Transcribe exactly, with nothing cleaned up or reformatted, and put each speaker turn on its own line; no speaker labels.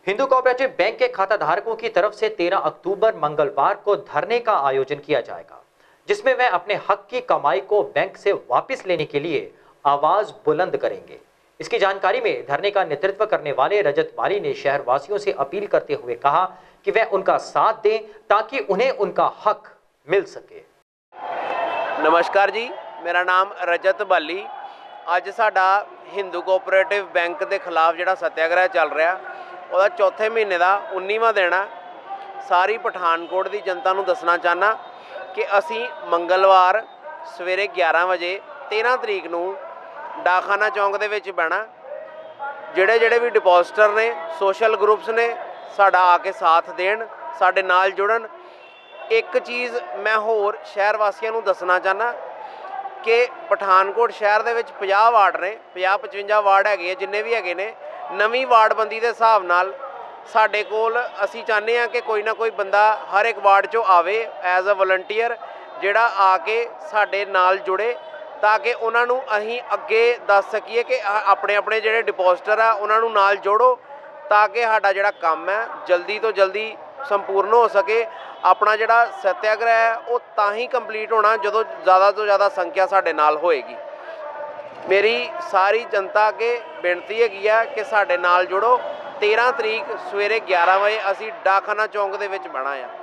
Hindu cooperative bank के खाता धारकों की तरफ से तेरह अक्टूबर मंगलवार को धरने का आयोजन किया जाएगा, जिसमें वह अपने हक की कमाई को बैंक से वापस लेने के लिए आवाज बुलंद करेंगे। इसकी जानकारी में धरने का नेतृत्व करने वाले रजत माली ने शहरवासियों से अपील करते हुए कहा कि वह उनका साथ दें ताकि उन्हें उनका हक मिल सके।
नमस्कार जी, मेरा नाम रजत बाली। ਅੱਜ ਸਾਡਾ ਹਿੰਦੂ ਕੋਆਪਰੇਟਿਵ ਬੈਂਕ ਦੇ ਖਿਲਾਫ ਜਿਹੜਾ ਸੱਤਿਆਗ੍ਰਹਿ ਚੱਲ ਰਿਹਾ ਉਹਦਾ ਚੌਥੇ ਮਹੀਨੇ ਦਾ ਉन्नीवां ਦਿਨ ਆ। ਸਾਰੀ ਪਠਾਨਕੋਟ ਦੀ ਜਨਤਾ ਨੂੰ ਦੱਸਣਾ ਚਾਹਨਾ ਕਿ ਅਸੀਂ ਮੰਗਲਵਾਰ ਸਵੇਰੇ ਗਿਆਰਾਂ ਵਜੇ तेरह ਤਰੀਕ ਨੂੰ ਡਾਕਖਾਨਾ ਚੌਂਕ ਦੇ ਵਿੱਚ ਬਹਿਣਾ। ਜਿਹੜੇ ਜਿਹੜੇ ਵੀ ਡਿਪੋਜ਼ਿਟਰ ਨੇ, ਸੋਸ਼ਲ ਗਰੁੱਪਸ ਨੇ, ਸਾਡਾ ਆ ਕੇ ਸਾਥ ਦੇਣ, ਸਾਡੇ ਨਾਲ ਜੁੜਨ। ਇੱਕ ਚੀਜ਼ ਮੈਂ ਹੋਰ ਸ਼ਹਿਰ ਵਾਸੀਆਂ ਨੂੰ ਦੱਸਣਾ ਚਾਹਨਾ कि पठानकोट शहर के पचास वार्ड ने, पचास पचवंजा वार्ड है जिन्ने भी है ने। नवीं वार्डबंदी के हिसाब नाल साडे कोल असी चाहते हैं कि कोई ना कोई बंदा हर एक वार्ड चो आवे एज अ वॉलंटियर, जिहड़ा आके साडे नाल जुड़े ताकि उन्होंने अहीं अगे दस सकीए कि अपने अपने जिहड़े डिपॉजिटर आ उन्होंने नाल जोड़ो ताकि साडा जिहड़ा काम है जल्दी तो जल्दी संपूर्ण हो सके। अपना जिहड़ा सत्याग्रह है वो तां ही कंप्लीट होना जदों ज़्यादा तो ज़्यादा संख्या साडे नाल होएगी। मेरी सारी जनता अगे बेनती है कि साडे नाल जुड़ो। तेरह तरीक सवेरे ग्यारह बजे असी डाकखाना चौंक दे विच बहना है।